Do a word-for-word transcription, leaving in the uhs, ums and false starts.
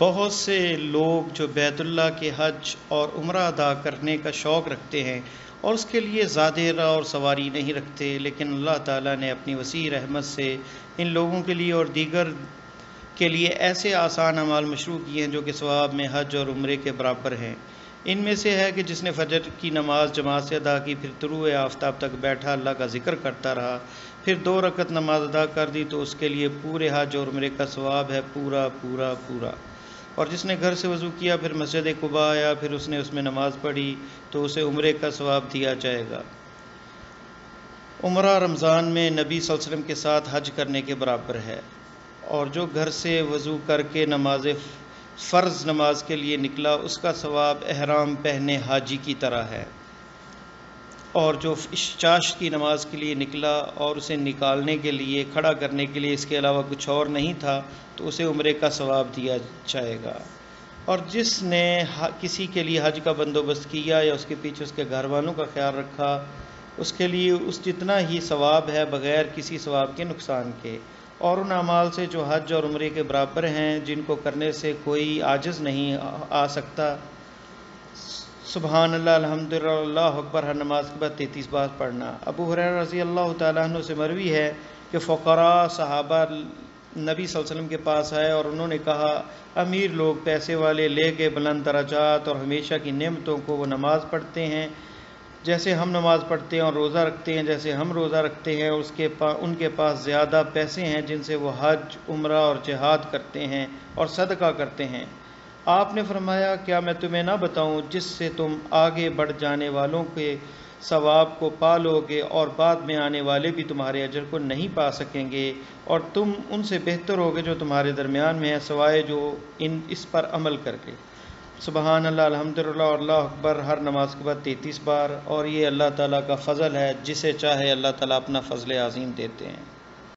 بہت سے لوگ جو بیت اللہ کے حج اور عمرہ ادا کرنے کا شوق رکھتے ہیں اور اس کے لیے زیادہ راہ اور سواری نہیں رکھتے، لیکن اللہ تعالیٰ نے اپنی وسیع رحمت سے ان لوگوں کے لیے اور دیگر کے لیے ایسے آسان اعمال مشروع کیے ہیں جو کہ ثواب میں حج اور عمرے کے برابر ہیں۔ ان میں سے ہے کہ جس نے فجر کی نماز جماعت سے ادا کی، پھر طلوع آفتاب تک بیٹھا اللہ کا ذکر کرتا رہا، پھر دو رکعت نماز ادا کر دی تو اس کے لیے پورے حج اور عمرے کا ثواب ہے، پورا پورا پورا۔ اور جس نے گھر سے وضو کیا، پھر مسجد قباء آیا، پھر اس نے اس میں نماز پڑھی تو اسے عمرے کا ثواب دیا جائے گا۔ عمرہ رمضان میں نبی صلی اللہ علیہ وسلم کے ساتھ حج کرنے کے برابر ہے، اور جو گھر سے وضو کر کے نماز فرض نماز کے لیے نکلا اس کا ثواب احرام پہنے حاجی کی طرح ہے، اور جو چاشت کی نماز کے لیے نکلا اور اسے نکالنے کے لیے کھڑا کرنے کے لیے اس کے علاوہ کچھ اور نہیں تھا تو اسے عمرے کا ثواب دیا جائے گا۔ اور جس نے کسی کے لیے حج کا بندوبست کیا یا اس کے پیچھے اس کے گھر والوں کا خیال رکھا، اس کے لیے اس جتنا ہی ثواب ہے بغیر کسی ثواب کے نقصان کے۔ اور ان اعمال سے جو حج اور عمرے کے برابر ہیں، جن کو کرنے سے کوئی عاجز نہیں آ سکتا، سبحان اللہ، الحمدللہ، اللہ اکبر ہر نماز کے بعد تینتیس بار پڑھنا۔ ابو ہریرہ رضی اللہ تعالیٰ عنہ سے مروی ہے کہ فقراء صحابہ نبی صلی اللہ علیہ وسلم کے پاس آئے اور انہوں نے کہا، امیر لوگ پیسے والے لے کے بلند درجات اور ہمیشہ کی نعمتوں کو وہ نماز پڑھتے ہیں جیسے ہم نماز پڑھتے ہیں، اور روزہ رکھتے ہیں جیسے ہم روزہ رکھتے ہیں، اور اس کے پاس ان کے پاس زیادہ پیسے ہیں جن سے وہ حج، عمرہ اور جہاد کرتے ہیں اور صدقہ کرتے ہیں۔ آپ نے فرمایا، کیا میں تمہیں نہ بتاؤں جس سے تم آگے بڑھ جانے والوں کے ثواب کو پا لو گے اور بعد میں آنے والے بھی تمہارے اجر کو نہیں پا سکیں گے، اور تم ان سے بہتر ہوگے جو تمہارے درمیان میں ہیں، سوائے جو ان اس پر عمل کر کے۔ سبحان اللہ، الحمدللہ اور اللہ اکبر ہر نماز کے بعد تینتیس بار۔ اور یہ اللہ تعالیٰ کا فضل ہے، جسے چاہے اللہ تعالیٰ اپنا فضل عظیم دیتے ہیں۔